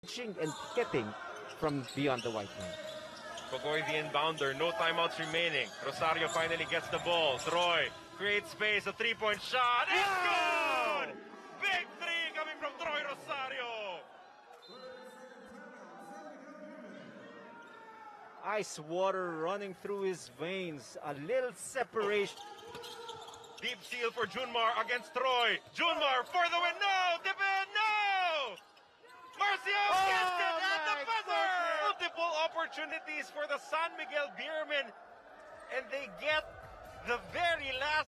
and getting from beyond the white line. Kogoy the inbounder, no timeouts remaining. Rosario finally gets the ball. Troy creates space, a three-point shot. It's good! Big three coming from Troy Rosario. Ice water running through his veins. A little separation. Deep steal for Junmar against Troy. Junmar for the win. No! Dip in! No! Marcio gets it at the buzzer! Multiple opportunities for the San Miguel Beermen, and they get the very last